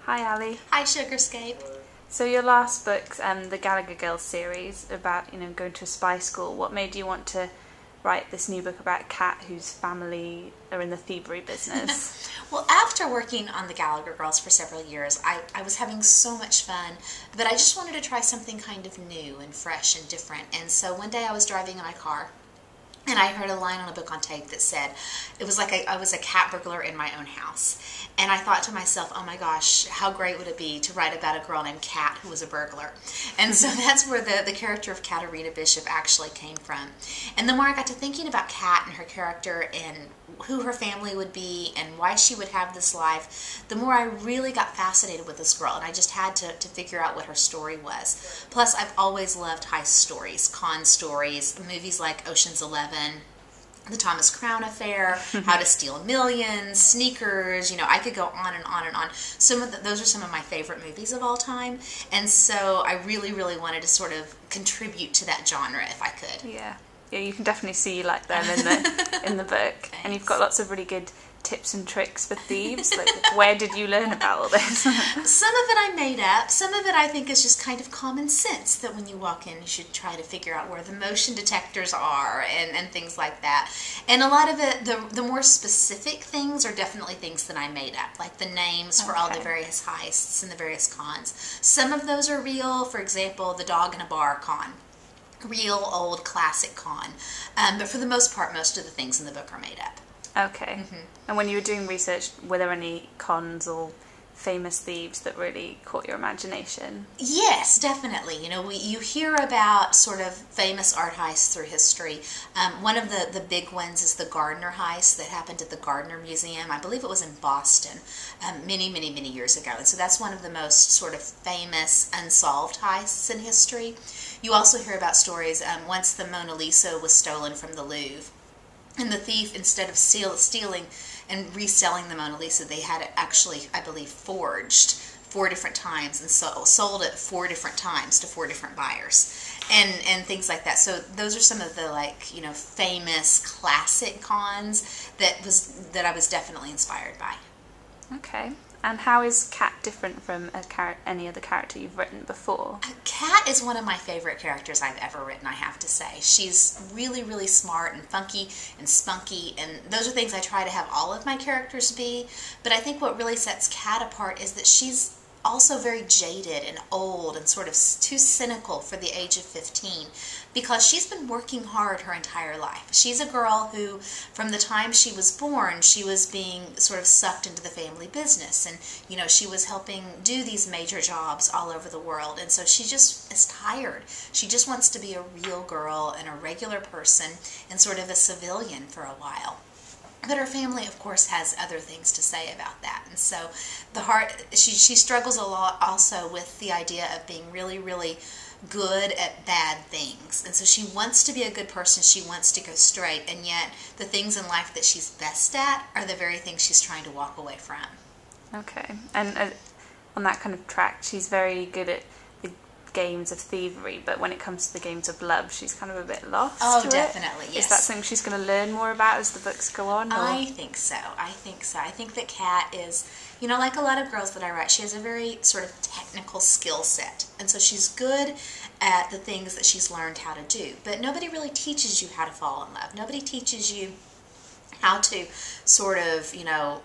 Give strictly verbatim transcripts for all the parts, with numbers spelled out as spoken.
Hi Ali. Hi Sugarscape. So your last book, um, the Gallagher Girls series, about you know going to a spy school. What made you want to write this new book about Kat, whose family are in the thievery business? Well, after working on the Gallagher Girls for several years, I, I was having so much fun, but I just wanted to try something kind of new and fresh and different. And so one day I was driving in my car, and I heard a line on a book on tape that said, it was like a, I was a cat burglar in my own house. And I thought to myself, oh my gosh, how great would it be to write about a girl named Kat who was a burglar. And so that's where the, the character of Katarina Bishop actually came from. And the more I got to thinking about Kat and her character and who her family would be and why she would have this life, the more I really got fascinated with this girl, and I just had to, to figure out what her story was. Plus, I've always loved heist stories, con stories, movies like Ocean's Eleven, The Thomas Crown Affair, How to Steal Millions, Sneakers, you know, I could go on and on and on. Some of the, those are some of my favorite movies of all time, and so I really, really wanted to sort of contribute to that genre if I could. Yeah. Yeah, you can definitely see you like them in the in the book. Thanks. And you've got lots of really good tips and tricks for thieves. Like, where did you learn about all this? Some of it I made up. Some of it I think is just kind of common sense, that when you walk in you should try to figure out where the motion detectors are and, and things like that. And a lot of it, the, the more specific things are definitely things that I made up, like the names for okay. all the various heists and the various cons. Some of those are real. For example, the dog in a bar con. Real old classic con. Um, but for the most part, most of the things in the book are made up. Okay. Mm-hmm. And when you were doing research, were there any cons or famous thieves that really caught your imagination? Yes, definitely. You know, we, you hear about sort of famous art heists through history. Um, one of the, the big ones is the Gardner heist that happened at the Gardner Museum. I believe it was in Boston um, many, many, many years ago. And so that's one of the most sort of famous unsolved heists in history. You also hear about stories, um, once the Mona Lisa was stolen from the Louvre, and the thief, instead of steal, stealing and reselling the Mona Lisa, they had it actually, I believe, forged four different times and so, sold it four different times to four different buyers, and and things like that. So those are some of the, like, you know, famous classic cons that was that I was definitely inspired by. Okay. And how is Kat different from a char- any other character you've written before? Kat is one of my favorite characters I've ever written, I have to say. She's really, really smart and funky and spunky, and those are things I try to have all of my characters be. But I think what really sets Kat apart is that she's also very jaded and old and sort of too cynical for the age of fifteen, because she's been working hard her entire life. She's a girl who, from the time she was born, she was being sort of sucked into the family business, and you know, she was helping do these major jobs all over the world, and so she just is tired. She just wants to be a real girl and a regular person and sort of a civilian for a while. But her family, of course, has other things to say about that. And so the heart, she, she struggles a lot also with the idea of being really, really good at bad things. And so she wants to be a good person. She wants to go straight. And yet the things in life that she's best at are the very things she's trying to walk away from. Okay. And uh, on that kind of track, she's very good at the games of thievery, but when it comes to the games of love, she's kind of a bit lost. Oh, to definitely, it. yes. Is that something she's going to learn more about as the books go on? Or? I think so. I think so. I think that Kat is, you know, like a lot of girls that I write, she has a very sort of technical skill set. And so she's good at the things that she's learned how to do. But nobody really teaches you how to fall in love. Nobody teaches you how to sort of, you know,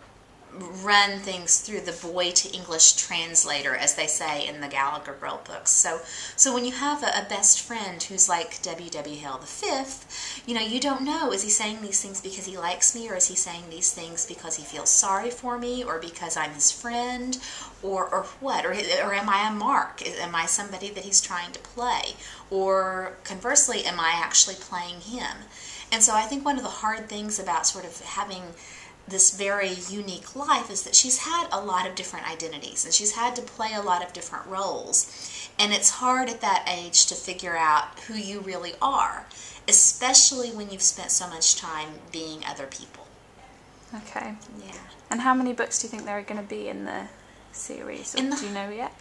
run things through the boy to English translator, as they say in the Gallagher Girl books. So so when you have a, a best friend who's like W W Hale the Fifth, you know, you don't know, is he saying these things because he likes me, or is he saying these things because he feels sorry for me, or because I'm his friend, or or what? Or, or am I a mark? Am I somebody that he's trying to play? Or conversely, am I actually playing him? And so I think one of the hard things about sort of having this very unique life is that she's had a lot of different identities, and she's had to play a lot of different roles, and it's hard at that age to figure out who you really are, especially when you've spent so much time being other people. Okay. Yeah. And how many books do you think there are going to be in the series, or in the, do you know yet?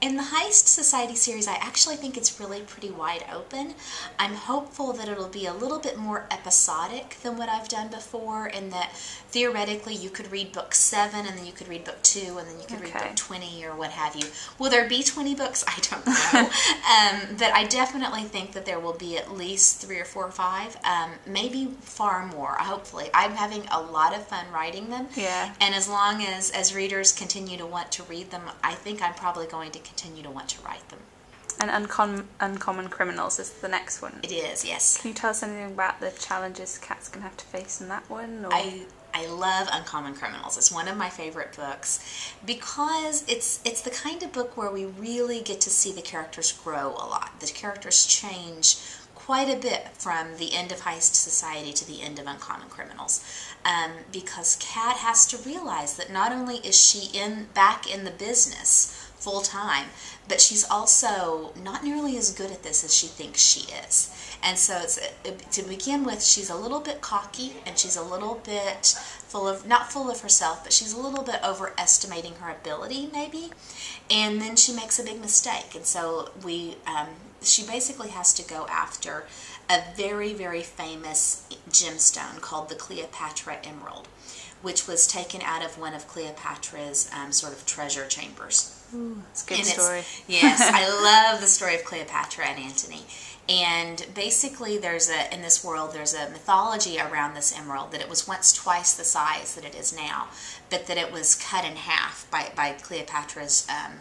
In the Heist Society series, I actually think it's really pretty wide open. I'm hopeful that it'll be a little bit more episodic than what I've done before, and that theoretically you could read book seven, and then you could read book two, and then you could Okay. read book twenty, or what have you. Will there be twenty books? I don't know. um, but I definitely think that there will be at least three or four or five, um, maybe far more, hopefully. I'm having a lot of fun writing them. Yeah. And as long as, as readers continue to want to read them, I think I'm probably going to continue to want to write them. And Uncom- Uncommon Criminals is the next one. It is, yes. Can you tell us anything about the challenges Kat's going to have to face in that one? Or? I I love Uncommon Criminals. It's one of my favorite books because it's it's the kind of book where we really get to see the characters grow a lot. The characters change quite a bit from the end of Heist Society to the end of Uncommon Criminals, um, because Kat has to realize that not only is she in back in the business full time, but she's also not nearly as good at this as she thinks she is. And so it's, to begin with, she's a little bit cocky, and she's a little bit full of, not full of herself, but she's a little bit overestimating her ability, maybe. And then she makes a big mistake. And so we, um, she basically has to go after a very, very famous gemstone called the Cleopatra Emerald, which was taken out of one of Cleopatra's um, sort of treasure chambers. Ooh, it's a good And story. Yes, I love the story of Cleopatra and Antony. And basically there's a, in this world, there's a mythology around this emerald that it was once twice the size that it is now, but that it was cut in half by, by Cleopatra's um,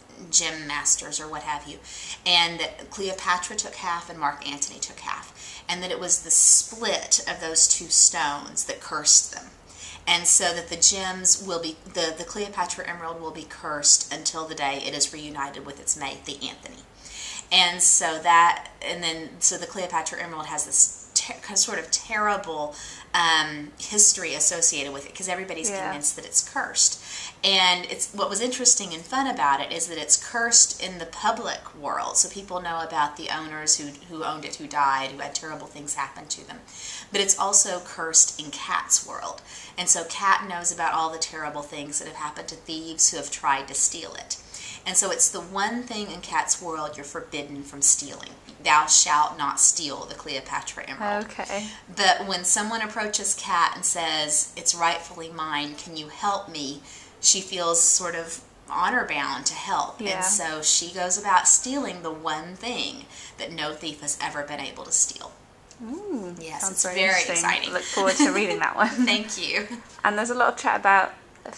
gem masters or what have you. And that Cleopatra took half and Mark Antony took half. And that it was the split of those two stones that cursed them. And so that the gems will be, the, the Cleopatra Emerald will be cursed until the day it is reunited with its mate, the Anthony. And so that, and then, so the Cleopatra Emerald has this ter- sort of terrible um, history associated with it, because everybody's Yeah. convinced that it's cursed. And it's, what was interesting and fun about it is that it's cursed in the public world, so people know about the owners who, who owned it, who died, who had terrible things happen to them. But it's also cursed in Kat's world. And so Kat knows about all the terrible things that have happened to thieves who have tried to steal it. And so it's the one thing in Kat's world you're forbidden from stealing. Thou shalt not steal the Cleopatra Emerald. Okay. But when someone approaches Kat and says, it's rightfully mine, can you help me? She feels sort of honor bound to help. Yeah. And so she goes about stealing the one thing that no thief has ever been able to steal. Ooh, Yes, sounds it's very, very interesting. exciting. Look forward to reading that one. Thank you. And there's a lot of chat about a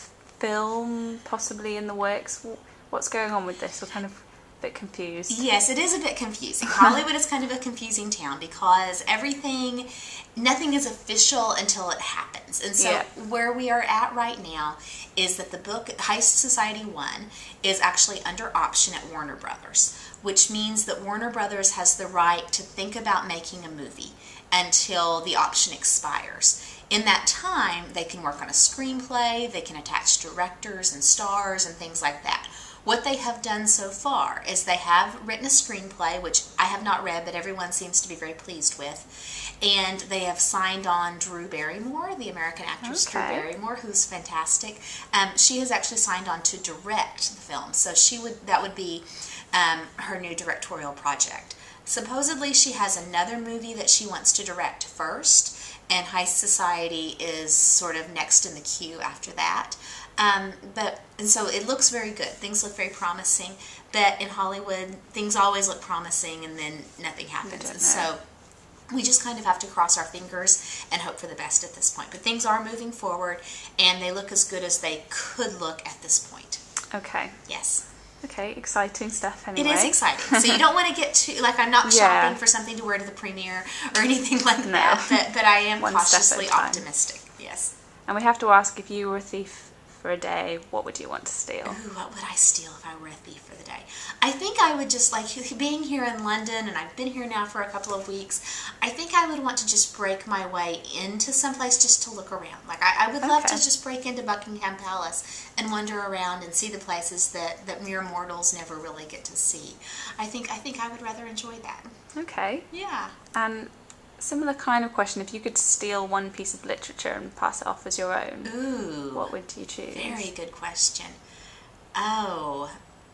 film possibly in the works. What's going on with this? We're kind of a bit confused. Yes, it is a bit confusing. Hollywood is kind of a confusing town because everything, nothing is official until it happens. And so Yeah. where we are at right now is that the book Heist Society one is actually under option at Warner Brothers, which means that Warner Brothers has the right to think about making a movie until the option expires. In that time, they can work on a screenplay, they can attach directors and stars and things like that. What they have done so far is they have written a screenplay, which I have not read, but everyone seems to be very pleased with. And they have signed on Drew Barrymore, the American actress Drew Okay. Barrymore, who's fantastic. Um, she has actually signed on to direct the film, so she would that would be um, her new directorial project. Supposedly, she has another movie that she wants to direct first, and Heist Society is sort of next in the queue after that. Um, but and so it looks very good. Things look very promising. But in Hollywood, things always look promising, and then nothing happens. don't And know. so we just kind of have to cross our fingers and hope for the best at this point. But things are moving forward, and they look as good as they could look at this point. Okay. Yes. Okay, exciting stuff It anyway. is exciting. So you don't want to get too, like, I'm not Yeah. shopping for something to wear to the premiere or anything like No. that, but, but I am One step at a cautiously time. optimistic. Yes. And we have to ask, if you were a thief for a day, what would you want to steal? Ooh, what would I steal if I were a thief for the day? I think I would just, like, being here in London, and I've been here now for a couple of weeks, I think I would want to just break my way into someplace just to look around. Like, I, I would love to Okay. just break into Buckingham Palace and wander around and see the places that, that mere mortals never really get to see. I think, I think I would rather enjoy that. Okay. Yeah. And similar kind of question, if you could steal one piece of literature and pass it off as your own, Ooh. what would you choose? Very good question. Oh,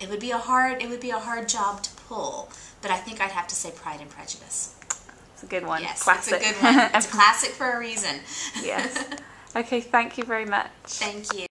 It would be a hard, it would be a hard job to pull, but I think I'd have to say Pride and Prejudice. It's a good one. Yes, classic. it's a good one. It's a classic for a reason. Yes. Okay, thank you very much. Thank you.